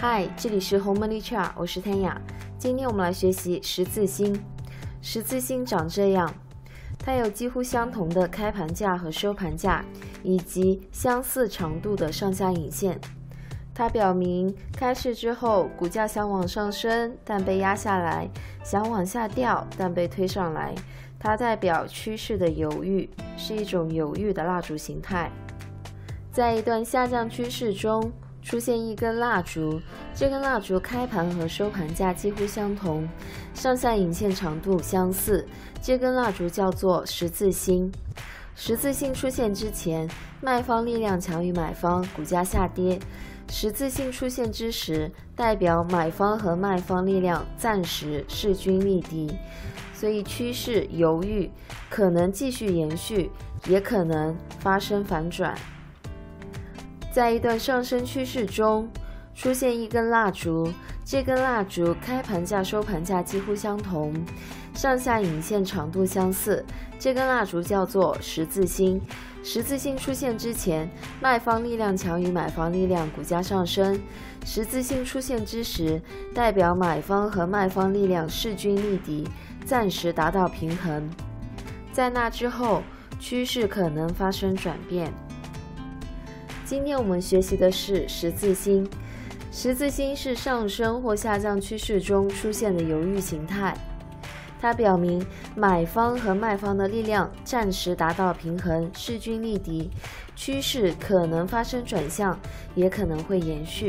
嗨，这里是 Home Money Chart， 我是天雅。今天我们来学习十字星。十字星长这样，它有几乎相同的开盘价和收盘价，以及相似长度的上下影线。它表明开市之后，股价想往上升，但被压下来；想往下掉，但被推上来。它代表趋势的犹豫，是一种犹豫的蜡烛形态。在一段下降趋势中，出现一根蜡烛，这根蜡烛开盘和收盘价几乎相同，上下影线长度相似，这根蜡烛叫做十字星。十字星出现之前，卖方力量强于买方，股价下跌；十字星出现之时，代表买方和卖方力量暂时势均力敌，所以趋势犹豫，可能继续延续，也可能发生反转。在一段上升趋势中，出现一根蜡烛，这根蜡烛开盘价、收盘价几乎相同，上下影线长度相似，这根蜡烛叫做十字星。十字星出现之前，卖方力量强于买方力量，股价上升；十字星出现之时，代表买方和卖方力量势均力敌，暂时达到平衡。在那之后，趋势可能发生转变。今天我们学习的是十字星。十字星是上升或下降趋势中出现的犹豫形态，它表明买方和卖方的力量暂时达到平衡，势均力敌，趋势可能发生转向，也可能会延续。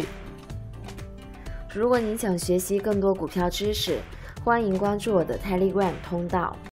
如果您想学习更多股票知识，欢迎关注我的 Telegram 通道。